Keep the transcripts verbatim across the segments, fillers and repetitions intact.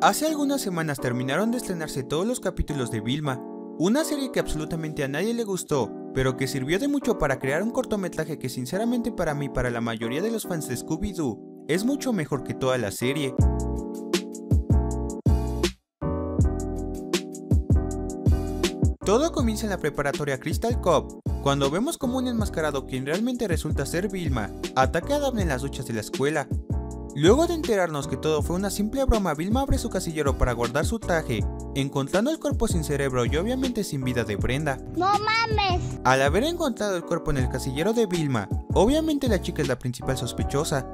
Hace algunas semanas terminaron de estrenarse todos los capítulos de Vilma, una serie que absolutamente a nadie le gustó, pero que sirvió de mucho para crear un cortometraje que sinceramente para mí y para la mayoría de los fans de Scooby-Doo, es mucho mejor que toda la serie. Todo comienza en la preparatoria Crystal Cove, cuando vemos como un enmascarado, quien realmente resulta ser Vilma, ataca a Daphne en las duchas de la escuela. Luego de enterarnos que todo fue una simple broma, Vilma abre su casillero para guardar su traje, encontrando el cuerpo sin cerebro y obviamente sin vida de Brenda. ¡No mames! Al haber encontrado el cuerpo en el casillero de Vilma, obviamente la chica es la principal sospechosa.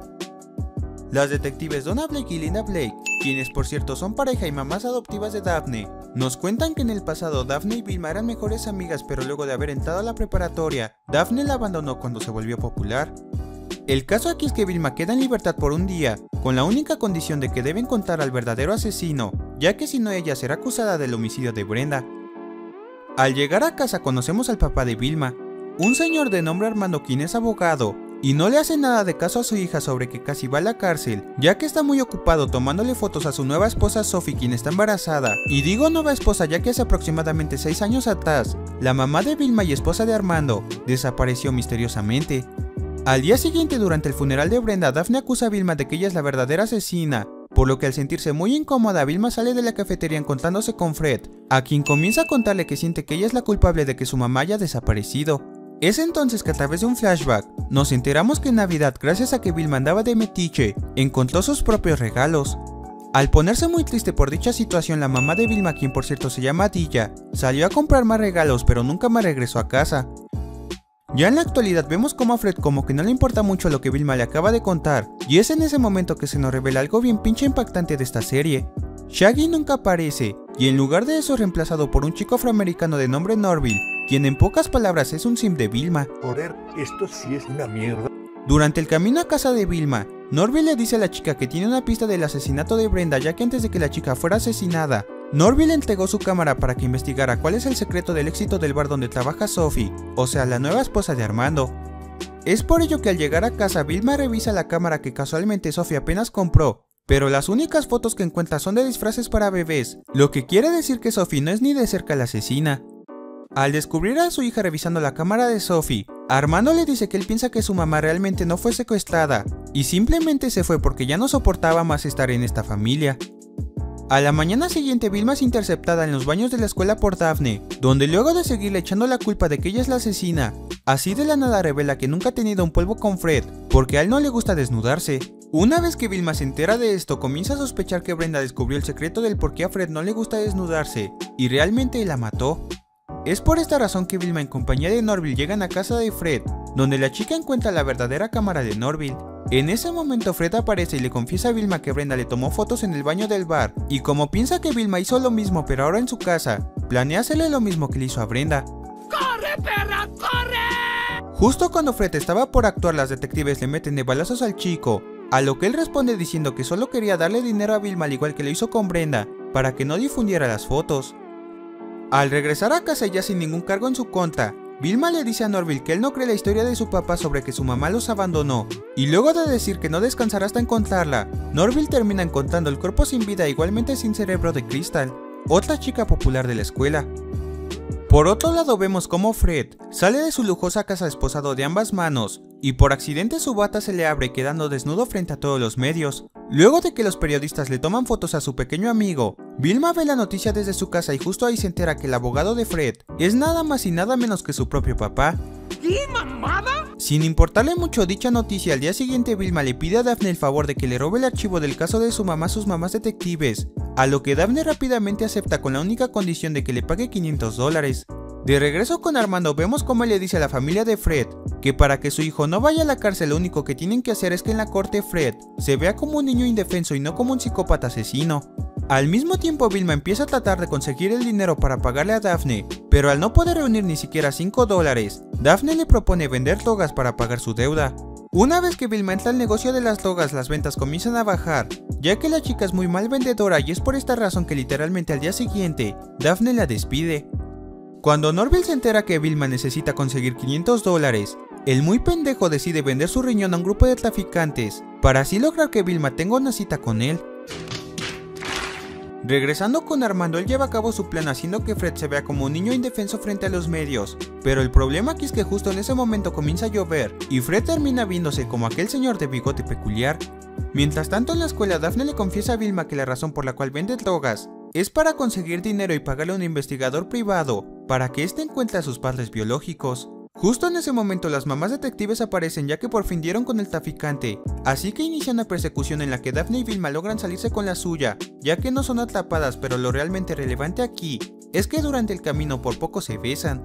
Las detectives Donna Blake y Linda Blake, quienes por cierto son pareja y mamás adoptivas de Daphne, nos cuentan que en el pasado Daphne y Vilma eran mejores amigas, pero luego de haber entrado a la preparatoria, Daphne la abandonó cuando se volvió popular. El caso aquí es que Vilma queda en libertad por un día, con la única condición de que debe encontrar al verdadero asesino, ya que si no ella será acusada del homicidio de Brenda. Al llegar a casa conocemos al papá de Vilma, un señor de nombre Armando, quien es abogado, y no le hace nada de caso a su hija sobre que casi va a la cárcel, ya que está muy ocupado tomándole fotos a su nueva esposa Sophie, quien está embarazada. Y digo nueva esposa ya que hace aproximadamente seis años atrás, la mamá de Vilma y esposa de Armando desapareció misteriosamente. Al día siguiente, durante el funeral de Brenda, Daphne acusa a Vilma de que ella es la verdadera asesina, por lo que al sentirse muy incómoda, Vilma sale de la cafetería encontrándose con Fred, a quien comienza a contarle que siente que ella es la culpable de que su mamá haya desaparecido. Es entonces que a través de un flashback, nos enteramos que en Navidad, gracias a que Vilma andaba de metiche, encontró sus propios regalos. Al ponerse muy triste por dicha situación, la mamá de Vilma, quien por cierto se llama Dilla, salió a comprar más regalos pero nunca más regresó a casa. Ya en la actualidad vemos como a Fred como que no le importa mucho lo que Vilma le acaba de contar, y es en ese momento que se nos revela algo bien pinche impactante de esta serie. Shaggy nunca aparece, y en lugar de eso es reemplazado por un chico afroamericano de nombre Norville, quien en pocas palabras es un sim de Vilma. Joder, esto sí es una mierda. Durante el camino a casa de Vilma, Norville le dice a la chica que tiene una pista del asesinato de Brenda, ya que antes de que la chica fuera asesinada, Norville entregó su cámara para que investigara cuál es el secreto del éxito del bar donde trabaja Sophie, o sea, la nueva esposa de Armando. Es por ello que al llegar a casa, Vilma revisa la cámara que casualmente Sophie apenas compró, pero las únicas fotos que encuentra son de disfraces para bebés, lo que quiere decir que Sophie no es ni de cerca la asesina. Al descubrir a su hija revisando la cámara de Sophie, Armando le dice que él piensa que su mamá realmente no fue secuestrada, y simplemente se fue porque ya no soportaba más estar en esta familia. A la mañana siguiente, Vilma es interceptada en los baños de la escuela por Daphne, donde luego de seguirle echando la culpa de que ella es la asesina, así de la nada revela que nunca ha tenido un polvo con Fred, porque a él no le gusta desnudarse. Una vez que Vilma se entera de esto, comienza a sospechar que Brenda descubrió el secreto del por qué a Fred no le gusta desnudarse, y realmente la mató. Es por esta razón que Vilma en compañía de Norville llegan a casa de Fred, donde la chica encuentra la verdadera cámara de Norville. En ese momento Fred aparece y le confiesa a Vilma que Brenda le tomó fotos en el baño del bar, y como piensa que Vilma hizo lo mismo pero ahora en su casa, planea hacerle lo mismo que le hizo a Brenda. ¡Corre, perra, corre! Justo cuando Fred estaba por actuar, las detectives le meten de balazos al chico, a lo que él responde diciendo que solo quería darle dinero a Vilma al igual que lo hizo con Brenda, para que no difundiera las fotos. Al regresar a casa ya sin ningún cargo en su contra, Vilma le dice a Norville que él no cree la historia de su papá sobre que su mamá los abandonó, y luego de decir que no descansará hasta encontrarla, Norville termina encontrando el cuerpo sin vida, igualmente sin cerebro, de Crystal, otra chica popular de la escuela. Por otro lado vemos como Fred sale de su lujosa casa esposado de ambas manos, y por accidente su bata se le abre quedando desnudo frente a todos los medios. Luego de que los periodistas le toman fotos a su pequeño amigo, Vilma ve la noticia desde su casa y justo ahí se entera que el abogado de Fred es nada más y nada menos que su propio papá. ¿Qué mamada? Sin importarle mucho dicha noticia, al día siguiente Vilma le pide a Daphne el favor de que le robe el archivo del caso de su mamá a sus mamás detectives, a lo que Daphne rápidamente acepta con la única condición de que le pague quinientos dólares. De regreso con Armando vemos como él le dice a la familia de Fred que para que su hijo no vaya a la cárcel lo único que tienen que hacer es que en la corte Fred se vea como un niño indefenso y no como un psicópata asesino. Al mismo tiempo Vilma empieza a tratar de conseguir el dinero para pagarle a Daphne, pero al no poder reunir ni siquiera cinco dólares, Daphne le propone vender drogas para pagar su deuda. Una vez que Vilma entra al negocio de las drogas, las ventas comienzan a bajar, ya que la chica es muy mal vendedora y es por esta razón que literalmente al día siguiente, Daphne la despide. Cuando Norville se entera que Vilma necesita conseguir quinientos dólares, el muy pendejo decide vender su riñón a un grupo de traficantes, para así lograr que Vilma tenga una cita con él. Regresando con Armando, él lleva a cabo su plan haciendo que Fred se vea como un niño indefenso frente a los medios, pero el problema aquí es que justo en ese momento comienza a llover y Fred termina viéndose como aquel señor de bigote peculiar. Mientras tanto en la escuela, Daphne le confiesa a Vilma que la razón por la cual vende drogas es para conseguir dinero y pagarle a un investigador privado para que éste encuentre a sus padres biológicos. Justo en ese momento las mamás detectives aparecen ya que por fin dieron con el traficante, así que inicia una persecución en la que Daphne y Vilma logran salirse con la suya, ya que no son atrapadas, pero lo realmente relevante aquí es que durante el camino por poco se besan.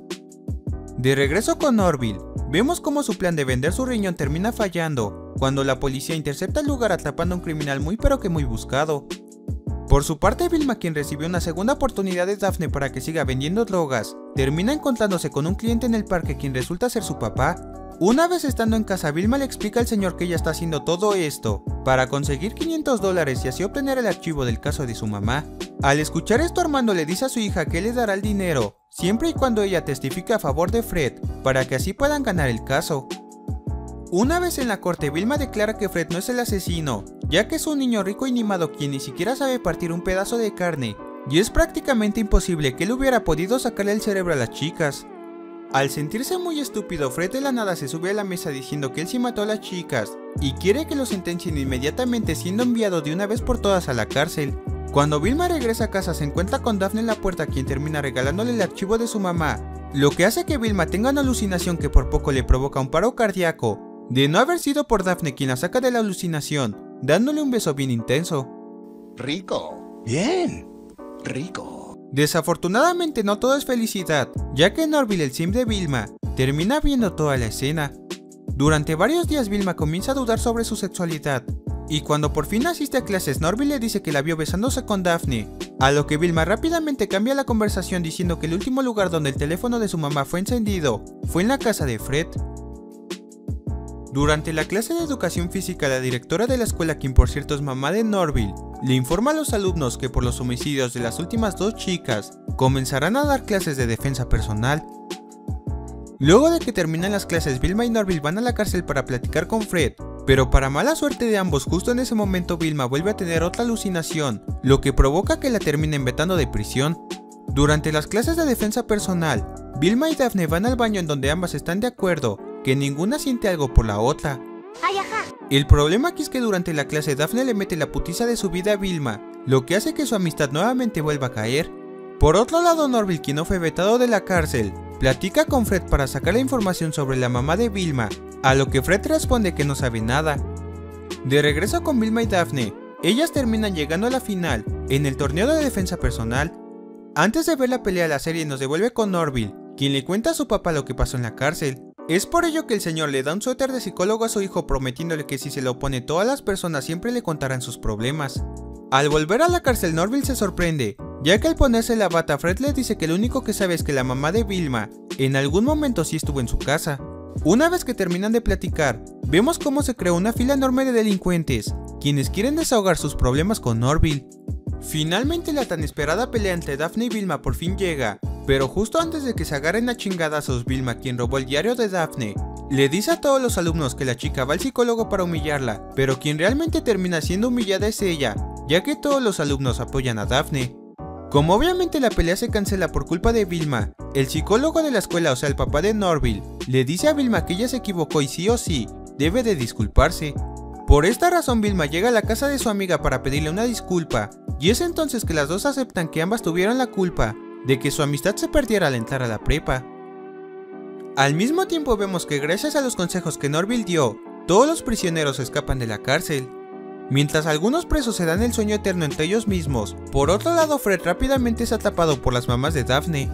De regreso con Norville, vemos cómo su plan de vender su riñón termina fallando, cuando la policía intercepta el lugar atrapando a un criminal muy pero que muy buscado. Por su parte, Vilma, quien recibió una segunda oportunidad de Daphne para que siga vendiendo drogas, termina encontrándose con un cliente en el parque quien resulta ser su papá. Una vez estando en casa, Vilma le explica al señor que ella está haciendo todo esto para conseguir quinientos dólares y así obtener el archivo del caso de su mamá. Al escuchar esto, Armando le dice a su hija que él le dará el dinero, siempre y cuando ella testifique a favor de Fred, para que así puedan ganar el caso. Una vez en la corte, Vilma declara que Fred no es el asesino, ya que es un niño rico y mimado quien ni siquiera sabe partir un pedazo de carne, y es prácticamente imposible que él hubiera podido sacarle el cerebro a las chicas. Al sentirse muy estúpido, Fred de la nada se sube a la mesa diciendo que él sí mató a las chicas, y quiere que lo sentencien inmediatamente, siendo enviado de una vez por todas a la cárcel. Cuando Vilma regresa a casa se encuentra con Daphne en la puerta, quien termina regalándole el archivo de su mamá, lo que hace que Vilma tenga una alucinación que por poco le provoca un paro cardíaco. De no haber sido por Daphne quien la saca de la alucinación, dándole un beso bien intenso. Rico. Bien. Rico. Desafortunadamente no todo es felicidad, ya que Norville, el sim de Vilma, termina viendo toda la escena. Durante varios días Vilma comienza a dudar sobre su sexualidad, y cuando por fin asiste a clases, Norville le dice que la vio besándose con Daphne, a lo que Vilma rápidamente cambia la conversación diciendo que el último lugar donde el teléfono de su mamá fue encendido fue en la casa de Fred. Durante la clase de educación física, la directora de la escuela, quien por cierto es mamá de Norville, le informa a los alumnos que por los homicidios de las últimas dos chicas, comenzarán a dar clases de defensa personal. Luego de que terminan las clases, Vilma y Norville van a la cárcel para platicar con Fred, pero para mala suerte de ambos, justo en ese momento Vilma vuelve a tener otra alucinación, lo que provoca que la terminen vetando de prisión. Durante las clases de defensa personal, Vilma y Daphne van al baño en donde ambas están de acuerdo que ninguna siente algo por la otra. Ay, ajá. El problema aquí es que durante la clase Daphne le mete la putiza de su vida a Vilma, lo que hace que su amistad nuevamente vuelva a caer. Por otro lado, Norville, quien no fue vetado de la cárcel, platica con Fred para sacar la información sobre la mamá de Vilma, a lo que Fred responde que no sabe nada. De regreso con Vilma y Daphne, ellas terminan llegando a la final en el torneo de defensa personal. Antes de ver la pelea, la serie nos devuelve con Norville, quien le cuenta a su papá lo que pasó en la cárcel. Es por ello que el señor le da un suéter de psicólogo a su hijo, prometiéndole que si se lo pone todas las personas siempre le contarán sus problemas. Al volver a la cárcel, Norville se sorprende, ya que al ponerse la bata, Fred le dice que lo único que sabe es que la mamá de Vilma en algún momento sí estuvo en su casa. Una vez que terminan de platicar, vemos cómo se creó una fila enorme de delincuentes, quienes quieren desahogar sus problemas con Norville. Finalmente la tan esperada pelea entre Daphne y Vilma por fin llega, pero justo antes de que se agarren a chingadazos, Vilma, quien robó el diario de Daphne, le dice a todos los alumnos que la chica va al psicólogo para humillarla, pero quien realmente termina siendo humillada es ella, ya que todos los alumnos apoyan a Daphne. Como obviamente la pelea se cancela por culpa de Vilma, el psicólogo de la escuela, o sea el papá de Norville, le dice a Vilma que ella se equivocó y sí o sí, debe de disculparse. Por esta razón Vilma llega a la casa de su amiga para pedirle una disculpa, y es entonces que las dos aceptan que ambas tuvieron la culpa de que su amistad se perdiera al entrar a la prepa. Al mismo tiempo vemos que gracias a los consejos que Norville dio, todos los prisioneros escapan de la cárcel, mientras algunos presos se dan el sueño eterno entre ellos mismos. Por otro lado, Fred rápidamente es atrapado por las mamás de Daphne.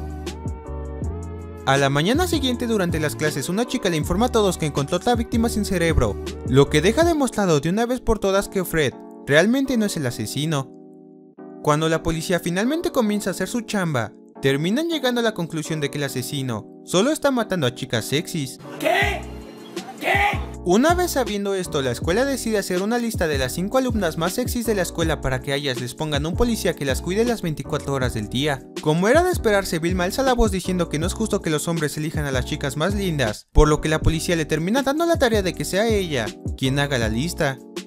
A la mañana siguiente, durante las clases, una chica le informa a todos que encontró otra víctima sin cerebro, lo que deja demostrado de una vez por todas que Fred realmente no es el asesino. Cuando la policía finalmente comienza a hacer su chamba, terminan llegando a la conclusión de que el asesino solo está matando a chicas sexys. ¿Qué? ¿Qué? Una vez sabiendo esto, la escuela decide hacer una lista de las cinco alumnas más sexys de la escuela para que a ellas les pongan un policía que las cuide las veinticuatro horas del día. Como era de esperarse, Vilma alza la voz diciendo que no es justo que los hombres elijan a las chicas más lindas, por lo que la policía le termina dando la tarea de que sea ella quien haga la lista.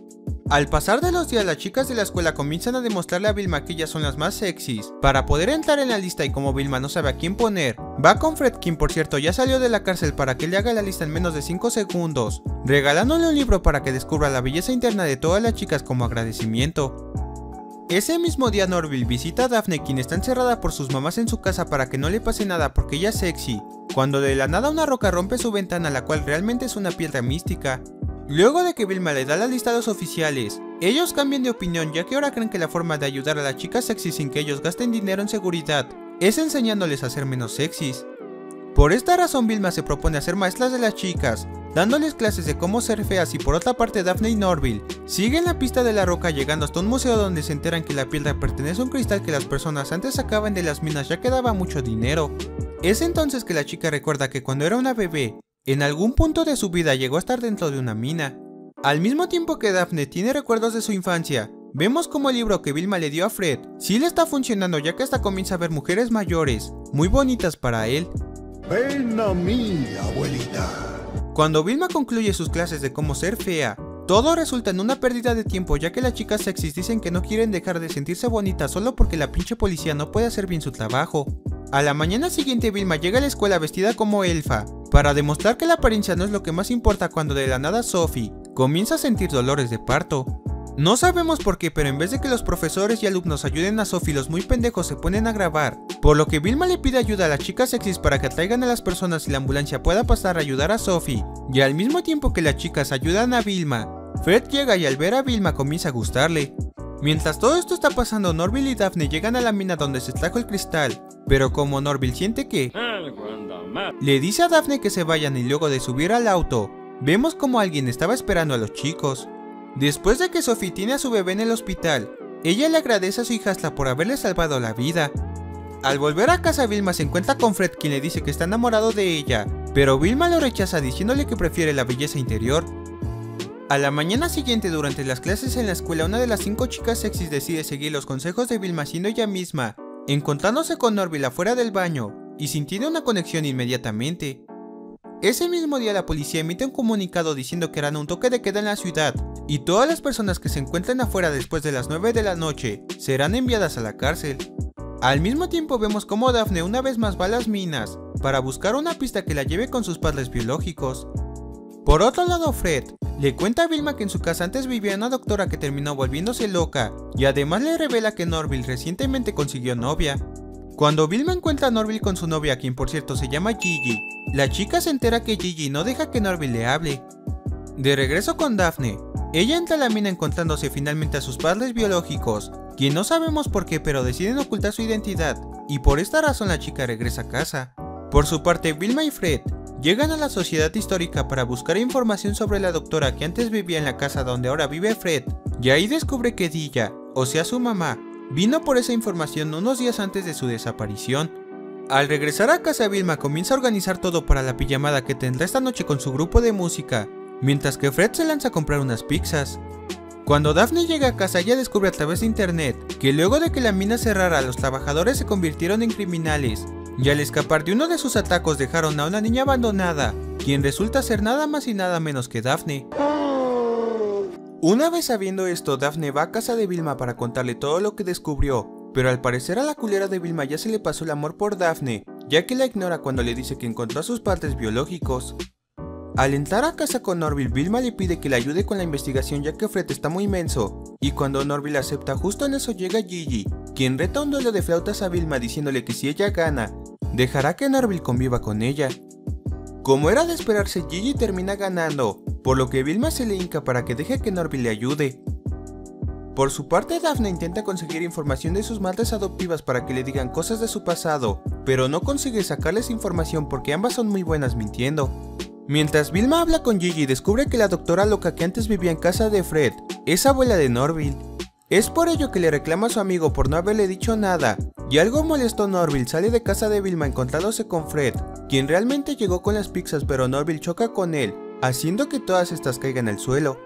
Al pasar de los días, las chicas de la escuela comienzan a demostrarle a Vilma que ellas son las más sexys. Para poder entrar en la lista, y como Vilma no sabe a quién poner, va con Fred, quien por cierto ya salió de la cárcel, para que le haga la lista en menos de cinco segundos, regalándole un libro para que descubra la belleza interna de todas las chicas como agradecimiento. Ese mismo día Norville visita a Daphne, quien está encerrada por sus mamás en su casa para que no le pase nada porque ella es sexy, cuando de la nada una roca rompe su ventana, la cual realmente es una piedra mística. Luego de que Vilma le da la lista a los oficiales, ellos cambian de opinión, ya que ahora creen que la forma de ayudar a las chicas sexys sin que ellos gasten dinero en seguridad es enseñándoles a ser menos sexys. Por esta razón Vilma se propone hacer maestras de las chicas, dándoles clases de cómo ser feas, y por otra parte Daphne y Norville siguen la pista de la roca, llegando hasta un museo donde se enteran que la piedra pertenece a un cristal que las personas antes sacaban de las minas ya que daba mucho dinero. Es entonces que la chica recuerda que cuando era una bebé, en algún punto de su vida llegó a estar dentro de una mina. Al mismo tiempo que Daphne tiene recuerdos de su infancia, vemos como el libro que Vilma le dio a Fred sí le está funcionando, ya que hasta comienza a ver mujeres mayores, muy bonitas para él. Ven a mí, abuelita. Cuando Vilma concluye sus clases de cómo ser fea, todo resulta en una pérdida de tiempo, ya que las chicas sexys dicen que no quieren dejar de sentirse bonitas solo porque la pinche policía no puede hacer bien su trabajo. A la mañana siguiente Vilma llega a la escuela vestida como elfa, para demostrar que la apariencia no es lo que más importa, cuando de la nada Sophie comienza a sentir dolores de parto. No sabemos por qué, pero en vez de que los profesores y alumnos ayuden a Sophie, los muy pendejos se ponen a grabar, por lo que Vilma le pide ayuda a las chicas sexys para que atraigan a las personas y la ambulancia pueda pasar a ayudar a Sophie, y al mismo tiempo que las chicas ayudan a Vilma, Fred llega y al ver a Vilma comienza a gustarle. Mientras todo esto está pasando, Norville y Daphne llegan a la mina donde se extrajo el cristal, pero como Norville siente que le dice a Daphne que se vayan, y luego de subir al auto, vemos como alguien estaba esperando a los chicos. Después de que Sophie tiene a su bebé en el hospital, ella le agradece a su hijastra por haberle salvado la vida. Al volver a casa, Vilma se encuentra con Fred, quien le dice que está enamorado de ella, pero Vilma lo rechaza diciéndole que prefiere la belleza interior. A la mañana siguiente, durante las clases en la escuela, una de las cinco chicas sexys decide seguir los consejos de Vilma, siendo ella misma, encontrándose con Norville afuera del baño y sintiendo una conexión inmediatamente. Ese mismo día la policía emite un comunicado diciendo que harán un toque de queda en la ciudad, y todas las personas que se encuentren afuera después de las nueve de la noche serán enviadas a la cárcel. Al mismo tiempo vemos como Daphne una vez más va a las minas para buscar una pista que la lleve con sus padres biológicos. Por otro lado, Fred le cuenta a Vilma que en su casa antes vivía una doctora que terminó volviéndose loca, y además le revela que Norville recientemente consiguió novia. Cuando Vilma encuentra a Norville con su novia, quien por cierto se llama Gigi, la chica se entera que Gigi no deja que Norville le hable. De regreso con Daphne, ella entra a la mina encontrándose finalmente a sus padres biológicos, quien no sabemos por qué, pero deciden ocultar su identidad, y por esta razón la chica regresa a casa. Por su parte, Vilma y Fred llegan a la sociedad histórica para buscar información sobre la doctora que antes vivía en la casa donde ahora vive Fred, y ahí descubre que Dilla, o sea su mamá, vino por esa información unos días antes de su desaparición. Al regresar a casa, Vilma comienza a organizar todo para la pijamada que tendrá esta noche con su grupo de música, mientras que Fred se lanza a comprar unas pizzas. Cuando Daphne llega a casa, ella descubre a través de internet que luego de que la mina cerrara, los trabajadores se convirtieron en criminales, y al escapar de uno de sus atacos dejaron a una niña abandonada, quien resulta ser nada más y nada menos que Daphne. Una vez sabiendo esto, Daphne va a casa de Vilma para contarle todo lo que descubrió, pero al parecer a la culera de Vilma ya se le pasó el amor por Daphne, ya que la ignora cuando le dice que encontró a sus padres biológicos. Al entrar a casa con Norville, Vilma le pide que le ayude con la investigación ya que Fred está muy menso, y cuando Norville acepta, justo en eso llega Gigi, quien reta un duelo de flautas a Vilma diciéndole que si ella gana, dejará que Norville conviva con ella. Como era de esperarse, Gigi termina ganando, por lo que Vilma se le hinca para que deje que Norville le ayude. Por su parte, Daphne intenta conseguir información de sus madres adoptivas para que le digan cosas de su pasado, pero no consigue sacarles información porque ambas son muy buenas mintiendo. Mientras Vilma habla con Gigi, descubre que la doctora loca que antes vivía en casa de Fred es abuela de Norville. Es por ello que le reclama a su amigo por no haberle dicho nada, y algo molesto Norville sale de casa de Vilma encontrándose con Fred, quien realmente llegó con las pizzas, pero Norville choca con él, haciendo que todas estas caigan al suelo.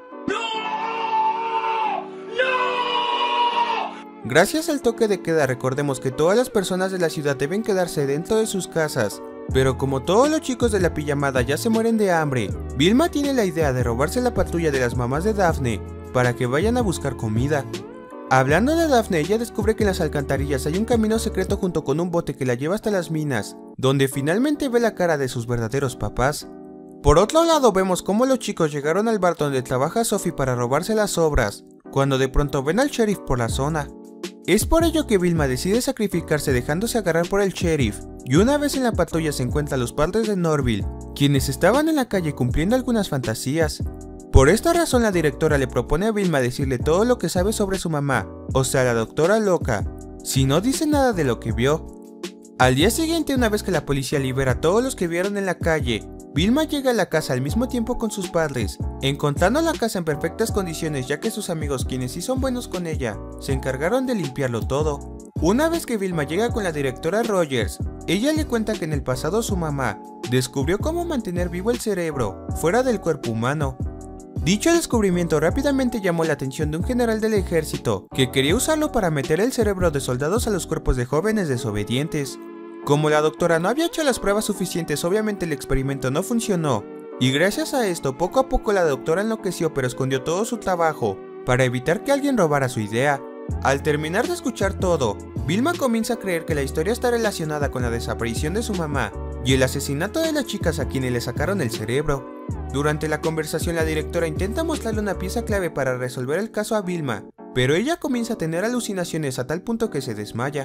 ¡No! ¡No! Gracias al toque de queda, recordemos que todas las personas de la ciudad deben quedarse dentro de sus casas, pero como todos los chicos de la pijamada ya se mueren de hambre, Vilma tiene la idea de robarse la patrulla de las mamás de Daphne, para que vayan a buscar comida. Hablando de Daphne, ella descubre que en las alcantarillas hay un camino secreto junto con un bote que la lleva hasta las minas, donde finalmente ve la cara de sus verdaderos papás. Por otro lado vemos cómo los chicos llegaron al bar donde trabaja Sophie para robarse las obras, cuando de pronto ven al sheriff por la zona. Es por ello que Vilma decide sacrificarse dejándose agarrar por el sheriff, y una vez en la patrulla se encuentra a los padres de Norville, quienes estaban en la calle cumpliendo algunas fantasías. Por esta razón la directora le propone a Vilma decirle todo lo que sabe sobre su mamá, o sea la doctora loca, si no dice nada de lo que vio. Al día siguiente, una vez que la policía libera a todos los que vieron en la calle, Vilma llega a la casa al mismo tiempo con sus padres, encontrando la casa en perfectas condiciones ya que sus amigos, quienes sí son buenos con ella, se encargaron de limpiarlo todo. Una vez que Vilma llega con la directora Rogers, ella le cuenta que en el pasado su mamá descubrió cómo mantener vivo el cerebro fuera del cuerpo humano. Dicho descubrimiento rápidamente llamó la atención de un general del ejército, que quería usarlo para meter el cerebro de soldados a los cuerpos de jóvenes desobedientes. Como la doctora no había hecho las pruebas suficientes, obviamente el experimento no funcionó, y gracias a esto poco a poco la doctora enloqueció pero escondió todo su trabajo, para evitar que alguien robara su idea. Al terminar de escuchar todo, Vilma comienza a creer que la historia está relacionada con la desaparición de su mamá, y el asesinato de las chicas a quienes le sacaron el cerebro. Durante la conversación la directora intenta mostrarle una pieza clave para resolver el caso a Vilma, pero ella comienza a tener alucinaciones a tal punto que se desmaya.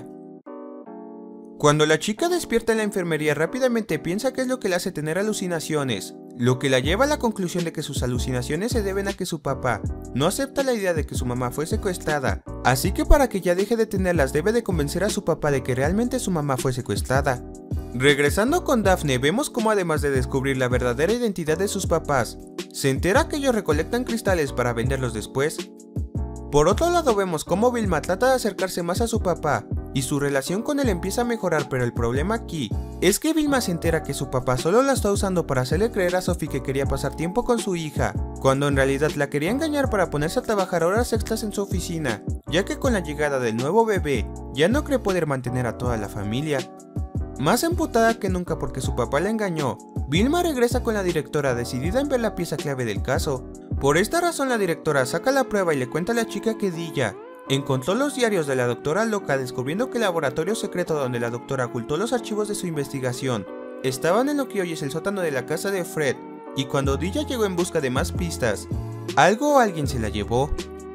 Cuando la chica despierta en la enfermería rápidamente piensa que es lo que le hace tener alucinaciones, lo que la lleva a la conclusión de que sus alucinaciones se deben a que su papá no acepta la idea de que su mamá fue secuestrada, así que para que ya deje de tenerlas debe de convencer a su papá de que realmente su mamá fue secuestrada. Regresando con Daphne, vemos cómo además de descubrir la verdadera identidad de sus papás, se entera que ellos recolectan cristales para venderlos después. Por otro lado vemos cómo Vilma trata de acercarse más a su papá, y su relación con él empieza a mejorar, pero el problema aquí es que Vilma se entera que su papá solo la está usando para hacerle creer a Sophie que quería pasar tiempo con su hija, cuando en realidad la quería engañar para ponerse a trabajar horas extras en su oficina, ya que con la llegada del nuevo bebé, ya no cree poder mantener a toda la familia. Más emputada que nunca porque su papá la engañó, Vilma regresa con la directora decidida en ver la pieza clave del caso. Por esta razón la directora saca la prueba y le cuenta a la chica que Dilla encontró los diarios de la doctora loca, descubriendo que el laboratorio secreto donde la doctora ocultó los archivos de su investigación estaban en lo que hoy es el sótano de la casa de Fred, y cuando Dilla llegó en busca de más pistas, algo o alguien se la llevó.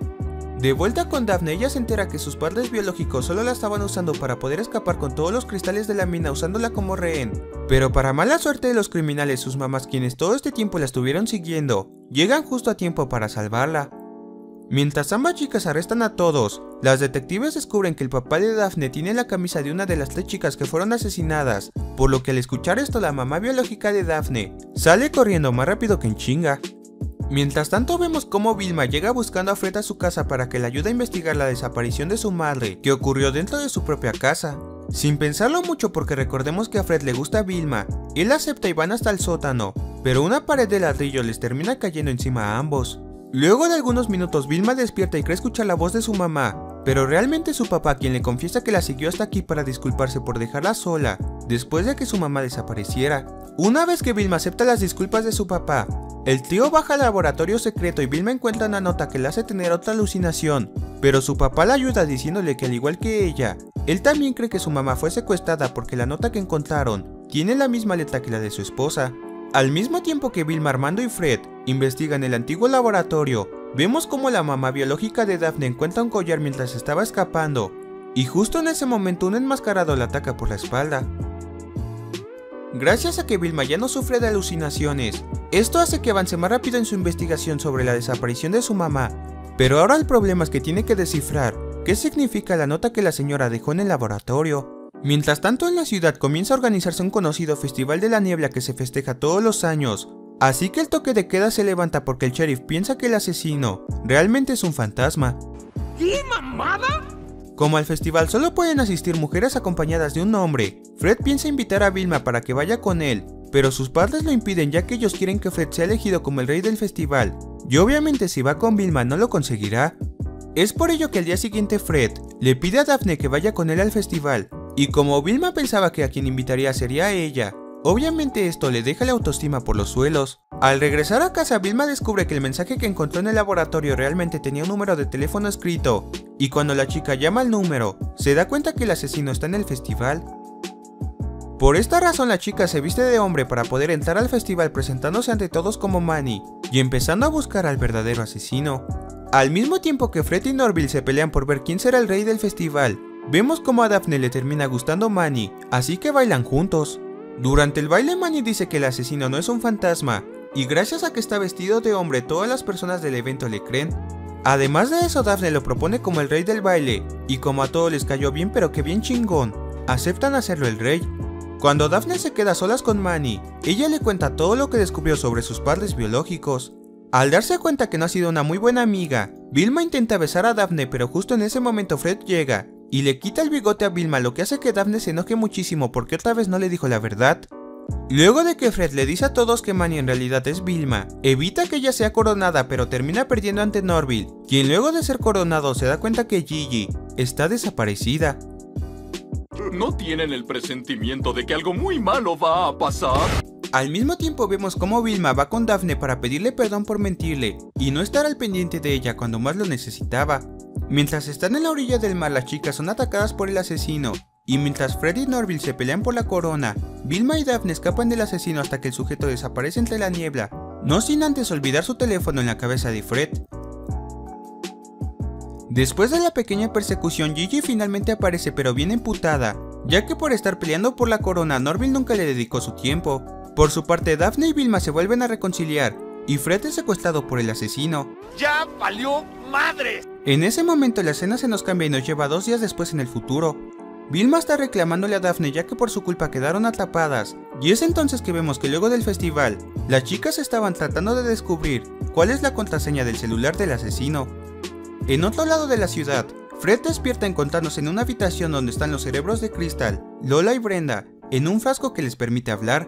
De vuelta con Daphne, ella se entera que sus padres biológicos solo la estaban usando para poder escapar con todos los cristales de la mina usándola como rehén, pero para mala suerte de los criminales, sus mamás, quienes todo este tiempo la estuvieron siguiendo, llegan justo a tiempo para salvarla. Mientras ambas chicas arrestan a todos, las detectives descubren que el papá de Daphne tiene la camisa de una de las tres chicas que fueron asesinadas, por lo que al escuchar esto la mamá biológica de Daphne sale corriendo más rápido que en chinga. Mientras tanto vemos cómo Vilma llega buscando a Fred a su casa para que le ayude a investigar la desaparición de su madre, que ocurrió dentro de su propia casa. Sin pensarlo mucho, porque recordemos que a Fred le gusta a Vilma, él acepta y van hasta el sótano, pero una pared de ladrillo les termina cayendo encima a ambos. Luego de algunos minutos Vilma despierta y cree escuchar la voz de su mamá, pero realmente es su papá quien le confiesa que la siguió hasta aquí para disculparse por dejarla sola, después de que su mamá desapareciera. Una vez que Vilma acepta las disculpas de su papá, el tío baja al laboratorio secreto y Vilma encuentra una nota que le hace tener otra alucinación, pero su papá la ayuda diciéndole que al igual que ella, él también cree que su mamá fue secuestrada porque la nota que encontraron tiene la misma letra que la de su esposa. Al mismo tiempo que Vilma, Armando y Fred investigan el antiguo laboratorio, vemos como la mamá biológica de Daphne encuentra un collar mientras estaba escapando, y justo en ese momento un enmascarado la ataca por la espalda. Gracias a que Vilma ya no sufre de alucinaciones, esto hace que avance más rápido en su investigación sobre la desaparición de su mamá, pero ahora el problema es que tiene que descifrar qué significa la nota que la señora dejó en el laboratorio. Mientras tanto, en la ciudad comienza a organizarse un conocido Festival de la Niebla que se festeja todos los años, así que el toque de queda se levanta porque el sheriff piensa que el asesino realmente es un fantasma. ¿Qué mamada? Como al festival solo pueden asistir mujeres acompañadas de un hombre, Fred piensa invitar a Vilma para que vaya con él, pero sus padres lo impiden ya que ellos quieren que Fred sea elegido como el rey del festival, y obviamente si va con Vilma no lo conseguirá. Es por ello que al día siguiente Fred le pide a Daphne que vaya con él al festival, y como Vilma pensaba que a quien invitaría sería a ella, Obviamente esto le deja la autoestima por los suelos. Al regresar a casa, Vilma descubre que el mensaje que encontró en el laboratorio realmente tenía un número de teléfono escrito, y cuando la chica llama al número, se da cuenta que el asesino está en el festival. Por esta razón la chica se viste de hombre para poder entrar al festival presentándose ante todos como Manny, y empezando a buscar al verdadero asesino. Al mismo tiempo que Fred y Norville se pelean por ver quién será el rey del festival, vemos como a Daphne le termina gustando Manny, así que bailan juntos. Durante el baile Manny dice que el asesino no es un fantasma, y gracias a que está vestido de hombre todas las personas del evento le creen. Además de eso, Daphne lo propone como el rey del baile, y como a todos les cayó bien pero que bien chingón, aceptan hacerlo el rey. Cuando Daphne se queda solas con Manny, ella le cuenta todo lo que descubrió sobre sus padres biológicos. Al darse cuenta que no ha sido una muy buena amiga, Vilma intenta besar a Daphne, pero justo en ese momento Fred llega y le quita el bigote a Vilma, lo que hace que Daphne se enoje muchísimo porque otra vez no le dijo la verdad. Luego de que Fred le dice a todos que Manny en realidad es Vilma, evita que ella sea coronada pero termina perdiendo ante Norville, quien luego de ser coronado se da cuenta que Gigi está desaparecida. ¿No tienen el presentimiento de que algo muy malo va a pasar? Al mismo tiempo vemos cómo Vilma va con Daphne para pedirle perdón por mentirle y no estar al pendiente de ella cuando más lo necesitaba. Mientras están en la orilla del mar, las chicas son atacadas por el asesino, y mientras Fred y Norville se pelean por la corona, Vilma y Daphne escapan del asesino hasta que el sujeto desaparece entre la niebla, no sin antes olvidar su teléfono en la cabeza de Fred. Después de la pequeña persecución, Gigi finalmente aparece pero bien emputada, ya que por estar peleando por la corona Norville nunca le dedicó su tiempo. Por su parte, Daphne y Vilma se vuelven a reconciliar, y Fred es secuestrado por el asesino. ¡Ya valió madre! En ese momento la escena se nos cambia y nos lleva dos días después en el futuro. Vilma está reclamándole a Daphne ya que por su culpa quedaron atrapadas, y es entonces que vemos que luego del festival, las chicas estaban tratando de descubrir cuál es la contraseña del celular del asesino. En otro lado de la ciudad, Fred despierta encontrándose en una habitación donde están los cerebros de Crystal, Lola y Brenda, en un frasco que les permite hablar.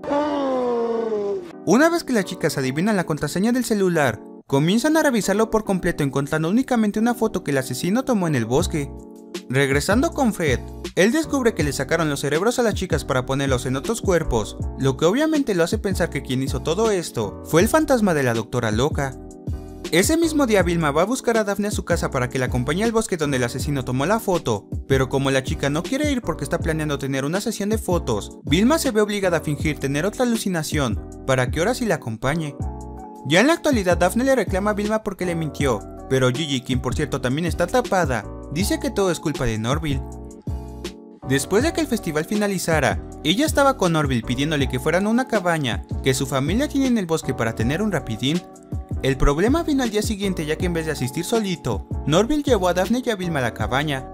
Una vez que las chicas adivinan la contraseña del celular, comienzan a revisarlo por completo encontrando únicamente una foto que el asesino tomó en el bosque. Regresando con Fred, él descubre que le sacaron los cerebros a las chicas para ponerlos en otros cuerpos, lo que obviamente lo hace pensar que quien hizo todo esto fue el fantasma de la doctora loca. Ese mismo día Vilma va a buscar a Daphne a su casa para que la acompañe al bosque donde el asesino tomó la foto, pero como la chica no quiere ir porque está planeando tener una sesión de fotos, Vilma se ve obligada a fingir tener otra alucinación para que ahora sí la acompañe. Ya en la actualidad Daphne le reclama a Vilma porque le mintió, pero Gigi, quien por cierto también está atrapada, dice que todo es culpa de Norville. Después de que el festival finalizara, ella estaba con Norville pidiéndole que fueran a una cabaña que su familia tiene en el bosque para tener un rapidín. El problema vino al día siguiente ya que en vez de asistir solito, Norville llevó a Daphne y a Vilma a la cabaña.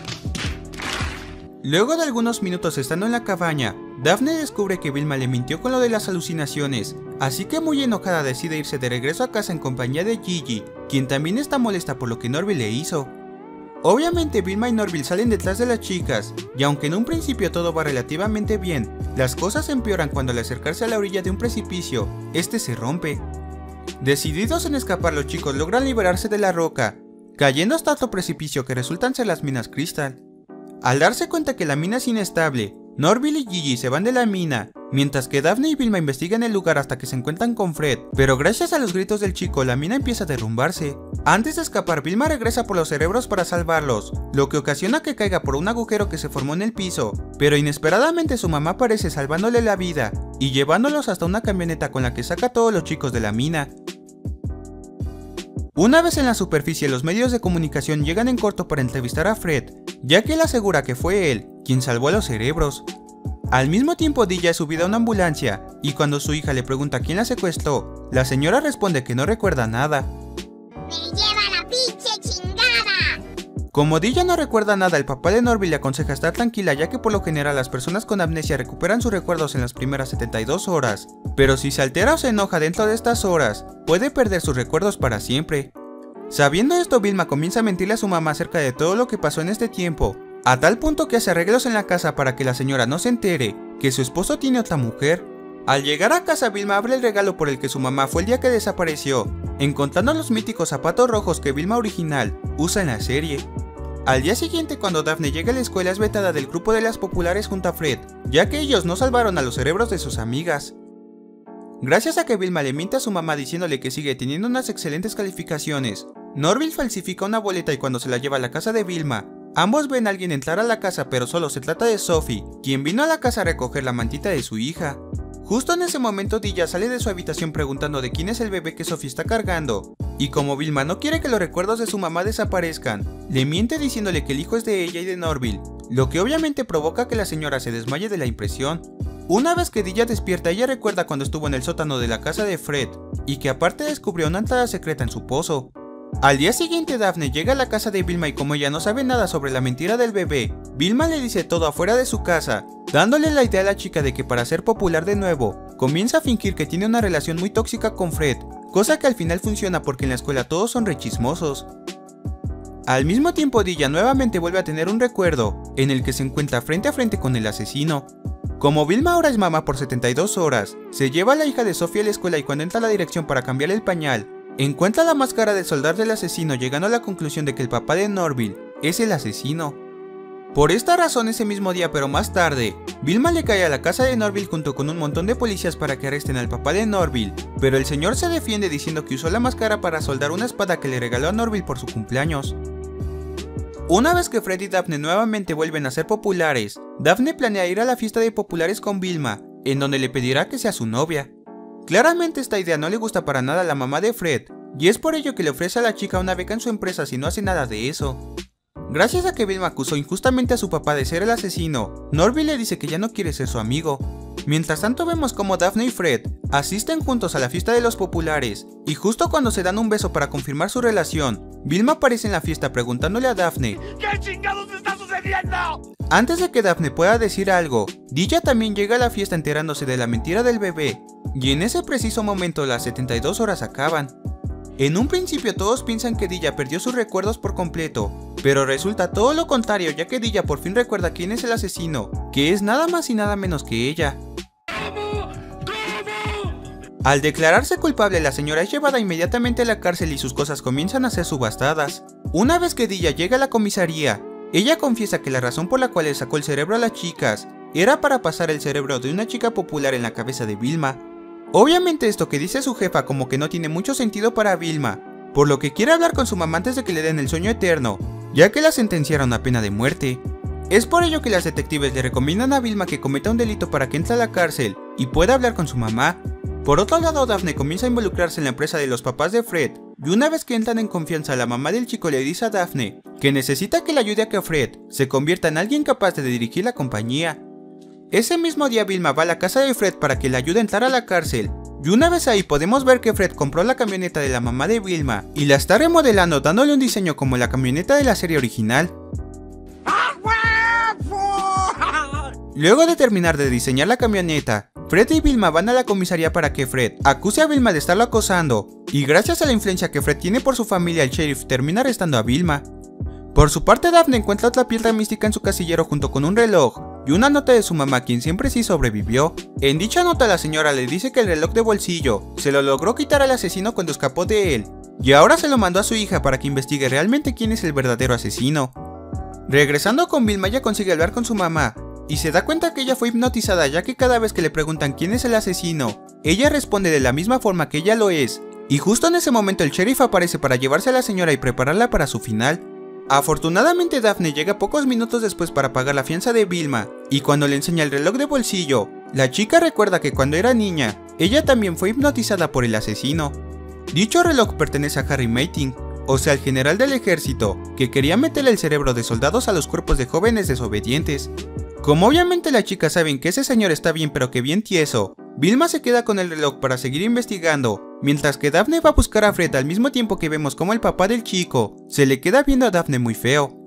Luego de algunos minutos estando en la cabaña, Daphne descubre que Vilma le mintió con lo de las alucinaciones, así que muy enojada decide irse de regreso a casa en compañía de Gigi, quien también está molesta por lo que Norville le hizo. Obviamente Vilma y Norville salen detrás de las chicas, y aunque en un principio todo va relativamente bien, las cosas empeoran cuando al acercarse a la orilla de un precipicio, este se rompe. Decididos en escapar, los chicos logran liberarse de la roca, cayendo hasta otro precipicio que resultan ser las minas Crystal. Al darse cuenta que la mina es inestable, Norville y Gigi se van de la mina, mientras que Daphne y Vilma investigan el lugar hasta que se encuentran con Fred, pero gracias a los gritos del chico la mina empieza a derrumbarse. Antes de escapar, Vilma regresa por los cerebros para salvarlos, lo que ocasiona que caiga por un agujero que se formó en el piso, pero inesperadamente su mamá aparece salvándole la vida y llevándolos hasta una camioneta con la que saca a todos los chicos de la mina. Una vez en la superficie, los medios de comunicación llegan en corto para entrevistar a Fred, ya que él asegura que fue él quien salvó a los cerebros. Al mismo tiempo, Dilla es subida a una ambulancia, y cuando su hija le pregunta quién la secuestró, la señora responde que no recuerda nada. ¡Me lleva la pinche chingada! Como Dilla no recuerda nada, el papá de Norville le aconseja estar tranquila ya que por lo general las personas con amnesia recuperan sus recuerdos en las primeras setenta y dos horas, pero si se altera o se enoja dentro de estas horas, puede perder sus recuerdos para siempre. Sabiendo esto, Vilma comienza a mentirle a su mamá acerca de todo lo que pasó en este tiempo, a tal punto que hace arreglos en la casa para que la señora no se entere que su esposo tiene otra mujer. Al llegar a casa, Vilma abre el regalo por el que su mamá fue el día que desapareció, encontrando los míticos zapatos rojos que Vilma original usa en la serie. Al día siguiente, cuando Daphne llega a la escuela, es vetada del grupo de las populares junto a Fred, ya que ellos no salvaron a los cerebros de sus amigas. Gracias a que Vilma le miente a su mamá diciéndole que sigue teniendo unas excelentes calificaciones, Norville falsifica una boleta y cuando se la lleva a la casa de Vilma, ambos ven a alguien entrar a la casa, pero solo se trata de Sophie, quien vino a la casa a recoger la mantita de su hija. Justo en ese momento Dilla sale de su habitación preguntando de quién es el bebé que Sophie está cargando, y como Vilma no quiere que los recuerdos de su mamá desaparezcan, le miente diciéndole que el hijo es de ella y de Norville, lo que obviamente provoca que la señora se desmaye de la impresión. Una vez que Dilla despierta, ella recuerda cuando estuvo en el sótano de la casa de Fred, y que aparte descubrió una entrada secreta en su pozo. Al día siguiente Daphne llega a la casa de Vilma y como ella no sabe nada sobre la mentira del bebé, Vilma le dice todo afuera de su casa, dándole la idea a la chica de que para ser popular de nuevo, comienza a fingir que tiene una relación muy tóxica con Fred, cosa que al final funciona porque en la escuela todos son rechismosos. Al mismo tiempo Dilla nuevamente vuelve a tener un recuerdo, en el que se encuentra frente a frente con el asesino. Como Vilma ahora es mamá por setenta y dos horas, se lleva a la hija de Sophie a la escuela y cuando entra a la dirección para cambiarle el pañal, encuentra la máscara de soldado del asesino, llegando a la conclusión de que el papá de Norville es el asesino. Por esta razón, ese mismo día pero más tarde, Vilma le cae a la casa de Norville junto con un montón de policías para que arresten al papá de Norville, pero el señor se defiende diciendo que usó la máscara para soldar una espada que le regaló a Norville por su cumpleaños. Una vez que Fred y Daphne nuevamente vuelven a ser populares, Daphne planea ir a la fiesta de populares con Vilma, en donde le pedirá que sea su novia. Claramente esta idea no le gusta para nada a la mamá de Fred, y es por ello que le ofrece a la chica una beca en su empresa si no hace nada de eso. Gracias a que Vilma acusó injustamente a su papá de ser el asesino, Norville le dice que ya no quiere ser su amigo. Mientras tanto vemos como Daphne y Fred asisten juntos a la fiesta de los populares, y justo cuando se dan un beso para confirmar su relación, Vilma aparece en la fiesta preguntándole a Daphne ¿Qué chingados está sucediendo? Antes de que Daphne pueda decir algo, Dilla también llega a la fiesta enterándose de la mentira del bebé, y en ese preciso momento las setenta y dos horas acaban. En un principio todos piensan que Dilla perdió sus recuerdos por completo, pero resulta todo lo contrario, ya que Dilla por fin recuerda quién es el asesino, que es nada más y nada menos que ella. Al declararse culpable, la señora es llevada inmediatamente a la cárcel y sus cosas comienzan a ser subastadas. Una vez que Dilla llega a la comisaría, ella confiesa que la razón por la cual le sacó el cerebro a las chicas era para pasar el cerebro de una chica popular en la cabeza de Vilma. Obviamente esto que dice su jefa como que no tiene mucho sentido para Vilma, por lo que quiere hablar con su mamá antes de que le den el sueño eterno, ya que la sentenciaron a pena de muerte. Es por ello que las detectives le recomiendan a Vilma que cometa un delito para que entre a la cárcel y pueda hablar con su mamá. Por otro lado, Daphne comienza a involucrarse en la empresa de los papás de Fred, y una vez que entran en confianza, la mamá del chico le dice a Daphne que necesita que le ayude a que Fred se convierta en alguien capaz de dirigir la compañía. Ese mismo día Vilma va a la casa de Fred para que le ayude a entrar a la cárcel, y una vez ahí podemos ver que Fred compró la camioneta de la mamá de Vilma y la está remodelando dándole un diseño como la camioneta de la serie original. Luego de terminar de diseñar la camioneta, Fred y Vilma van a la comisaría para que Fred acuse a Vilma de estarlo acosando, y gracias a la influencia que Fred tiene por su familia, el sheriff termina arrestando a Vilma. Por su parte, Daphne encuentra otra piedra mística en su casillero junto con un reloj y una nota de su mamá, quien siempre sí sobrevivió. En dicha nota la señora le dice que el reloj de bolsillo se lo logró quitar al asesino cuando escapó de él, y ahora se lo mandó a su hija para que investigue realmente quién es el verdadero asesino. Regresando con Vilma, ella consigue hablar con su mamá, y se da cuenta que ella fue hipnotizada, ya que cada vez que le preguntan quién es el asesino, ella responde de la misma forma que ella lo es, y justo en ese momento el sheriff aparece para llevarse a la señora y prepararla para su final. Afortunadamente Daphne llega pocos minutos después para pagar la fianza de Vilma, y cuando le enseña el reloj de bolsillo, la chica recuerda que cuando era niña, ella también fue hipnotizada por el asesino. Dicho reloj pertenece a Harry Mating, o sea el general del ejército, que quería meterle el cerebro de soldados a los cuerpos de jóvenes desobedientes. Como obviamente las chicas saben que ese señor está bien pero que bien tieso, Vilma se queda con el reloj para seguir investigando, mientras que Daphne va a buscar a Fred al mismo tiempo que vemos como el papá del chico se le queda viendo a Daphne muy feo.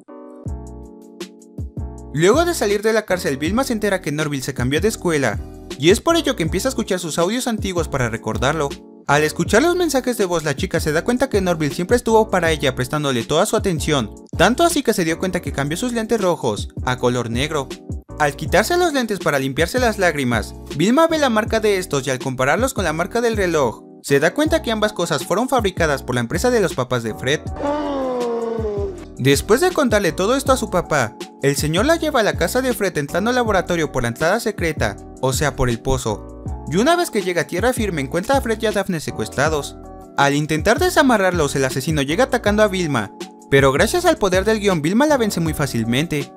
Luego de salir de la cárcel, Vilma se entera que Norville se cambió de escuela, y es por ello que empieza a escuchar sus audios antiguos para recordarlo. Al escuchar los mensajes de voz, la chica se da cuenta que Norville siempre estuvo para ella prestándole toda su atención, tanto así que se dio cuenta que cambió sus lentes rojos a color negro. Al quitarse los lentes para limpiarse las lágrimas, Vilma ve la marca de estos y al compararlos con la marca del reloj, se da cuenta que ambas cosas fueron fabricadas por la empresa de los papás de Fred. Después de contarle todo esto a su papá, el señor la lleva a la casa de Fred entrando al laboratorio por la entrada secreta, o sea por el pozo. Y una vez que llega a tierra firme encuentra a Fred y a Daphne secuestrados. Al intentar desamarrarlos, el asesino llega atacando a Vilma, pero gracias al poder del guión Vilma la vence muy fácilmente.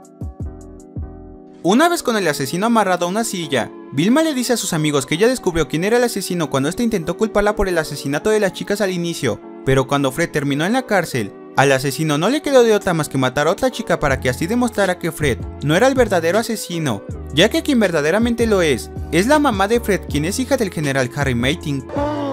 Una vez con el asesino amarrado a una silla, Vilma le dice a sus amigos que ella descubrió quién era el asesino cuando este intentó culparla por el asesinato de las chicas al inicio, pero cuando Fred terminó en la cárcel, al asesino no le quedó de otra más que matar a otra chica para que así demostrara que Fred no era el verdadero asesino, ya que quien verdaderamente lo es, es la mamá de Fred, quien es hija del general Harry Mayting.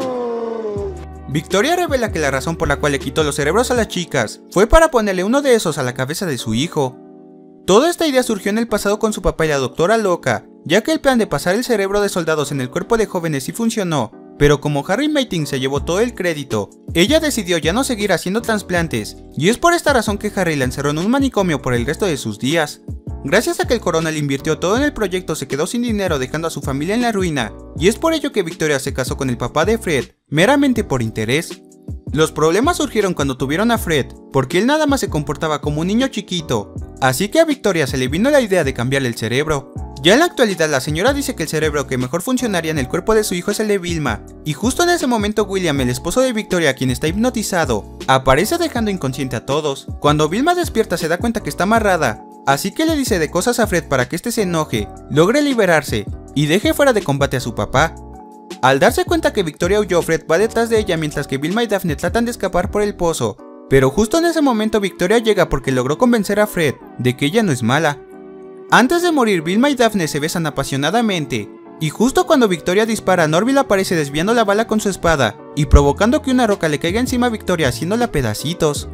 Victoria revela que la razón por la cual le quitó los cerebros a las chicas fue para ponerle uno de esos a la cabeza de su hijo. Toda esta idea surgió en el pasado con su papá y la doctora loca, ya que el plan de pasar el cerebro de soldados en el cuerpo de jóvenes sí funcionó, pero como Harry Mayting se llevó todo el crédito, ella decidió ya no seguir haciendo trasplantes, y es por esta razón que Harry la encerró en un manicomio por el resto de sus días. Gracias a que el coronel invirtió todo en el proyecto, se quedó sin dinero dejando a su familia en la ruina, y es por ello que Victoria se casó con el papá de Fred, meramente por interés. Los problemas surgieron cuando tuvieron a Fred, porque él nada más se comportaba como un niño chiquito, así que a Victoria se le vino la idea de cambiarle el cerebro. Ya en la actualidad la señora dice que el cerebro que mejor funcionaría en el cuerpo de su hijo es el de Vilma, y justo en ese momento William, el esposo de Victoria, quien está hipnotizado, aparece dejando inconsciente a todos. Cuando Vilma despierta se da cuenta que está amarrada, así que le dice de cosas a Fred para que este se enoje, logre liberarse y deje fuera de combate a su papá. Al darse cuenta que Victoria huyó, Fred va detrás de ella mientras que Vilma y Daphne tratan de escapar por el pozo, pero justo en ese momento Victoria llega porque logró convencer a Fred de que ella no es mala. Antes de morir, Vilma y Daphne se besan apasionadamente, y justo cuando Victoria dispara, Norville aparece desviando la bala con su espada y provocando que una roca le caiga encima a Victoria haciéndola pedacitos.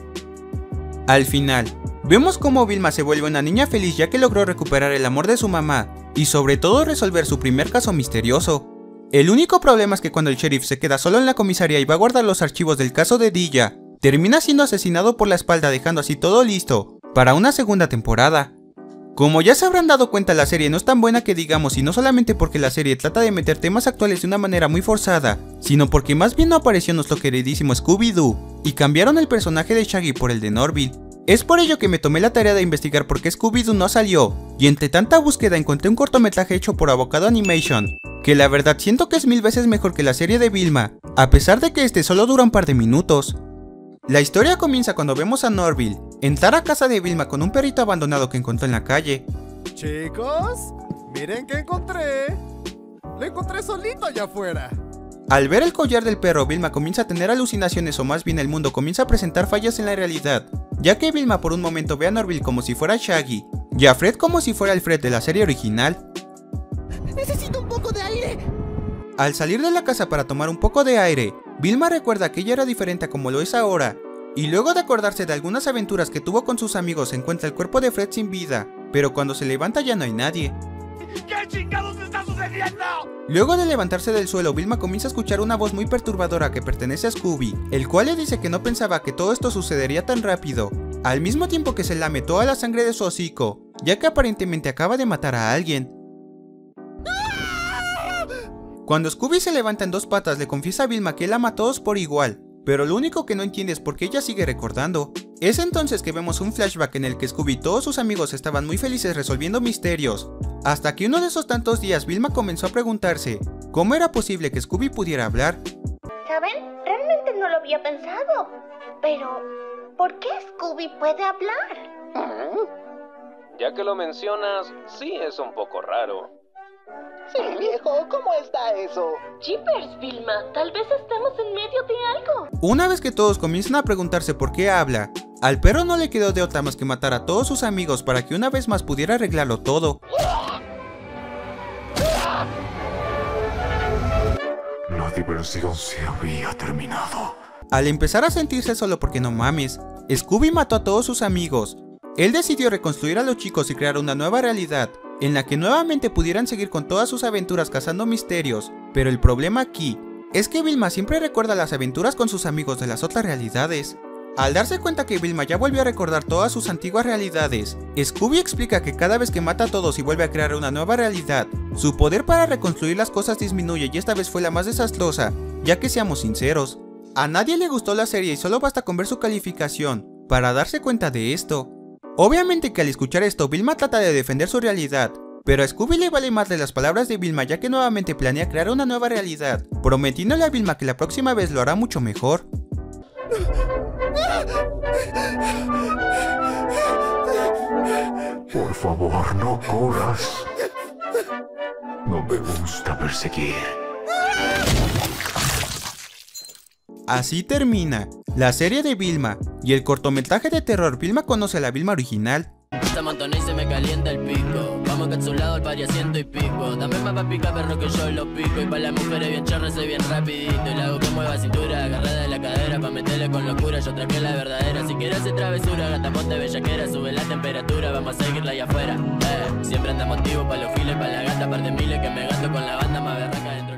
Al final, vemos cómo Vilma se vuelve una niña feliz ya que logró recuperar el amor de su mamá y sobre todo resolver su primer caso misterioso. El único problema es que cuando el sheriff se queda solo en la comisaría y va a guardar los archivos del caso de Dilla, termina siendo asesinado por la espalda, dejando así todo listo para una segunda temporada. Como ya se habrán dado cuenta, la serie no es tan buena que digamos, y no solamente porque la serie trata de meter temas actuales de una manera muy forzada, sino porque más bien no apareció nuestro queridísimo Scooby-Doo y cambiaron el personaje de Shaggy por el de Norville. Es por ello que me tomé la tarea de investigar por qué Scooby-Doo no salió, y entre tanta búsqueda encontré un cortometraje hecho por Avocado Animation, que la verdad siento que es mil veces mejor que la serie de Vilma, a pesar de que este solo dura un par de minutos. La historia comienza cuando vemos a Norville entrar a casa de Vilma con un perrito abandonado que encontró en la calle. Chicos, miren que encontré. Lo encontré solito allá afuera. Al ver el collar del perro, Vilma comienza a tener alucinaciones, o más bien el mundo comienza a presentar fallas en la realidad, ya que Vilma por un momento ve a Norville como si fuera Shaggy, y a Fred como si fuera el Fred de la serie original. Necesito un poco de aire. Al salir de la casa para tomar un poco de aire, Vilma recuerda que ella era diferente a como lo es ahora, y luego de acordarse de algunas aventuras que tuvo con sus amigos, se encuentra el cuerpo de Fred sin vida, pero cuando se levanta ya no hay nadie. ¿Qué chingados está sucediendo? Luego de levantarse del suelo, Vilma comienza a escuchar una voz muy perturbadora que pertenece a Scooby, el cual le dice que no pensaba que todo esto sucedería tan rápido, al mismo tiempo que se lame toda la sangre de su hocico, ya que aparentemente acaba de matar a alguien. Cuando Scooby se levanta en dos patas, le confiesa a Vilma que él ama a todos por igual, pero lo único que no entiende es por qué ella sigue recordando. Es entonces que vemos un flashback en el que Scooby y todos sus amigos estaban muy felices resolviendo misterios, hasta que uno de esos tantos días Vilma comenzó a preguntarse cómo era posible que Scooby pudiera hablar. ¿Saben? Realmente no lo había pensado. Pero, ¿por qué Scooby puede hablar? Ya que lo mencionas, sí es un poco raro. Sí, viejo, ¿cómo está eso? Jeepers, Vilma, tal vez estemos en medio de algo. Una vez que todos comienzan a preguntarse por qué habla, al perro no le quedó de otra más que matar a todos sus amigos para que una vez más pudiera arreglarlo todo. La diversión se había terminado. Al empezar a sentirse solo porque no mames, Scooby mató a todos sus amigos. Él decidió reconstruir a los chicos y crear una nueva realidad, en la que nuevamente pudieran seguir con todas sus aventuras cazando misterios, pero el problema aquí es que Vilma siempre recuerda las aventuras con sus amigos de las otras realidades. Al darse cuenta que Vilma ya volvió a recordar todas sus antiguas realidades, Scooby explica que cada vez que mata a todos y vuelve a crear una nueva realidad, su poder para reconstruir las cosas disminuye, y esta vez fue la más desastrosa, ya que seamos sinceros, a nadie le gustó la serie y solo basta con ver su calificación, para darse cuenta de esto. Obviamente que al escuchar esto, Vilma trata de defender su realidad, pero a Scooby le vale más de las palabras de Vilma, ya que nuevamente planea crear una nueva realidad, prometiéndole a Vilma que la próxima vez lo hará mucho mejor. Por favor, no corras. No me gusta perseguir. Así termina la serie de Vilma y el cortometraje de terror Vilma conoce a la Vilma original. Se amontoné y se me calienta el pico. Vamos encapsulado al pari a ciento y pico. Dame más pa' picar perro que yo lo pico. Y pa' las mujeres bien chorras soy bien rapidito. Y la hago que mueva cintura, agarrada de la cadera. Pa' meterle con locura, yo traje la verdadera. Si quieres hacer travesura, gata ponte bellaquera. Sube la temperatura, vamos a seguirla allá afuera. Eh, siempre andamos activos pa' los giles, pa' la gata, par de miles que me gasto con la banda más berraca dentro.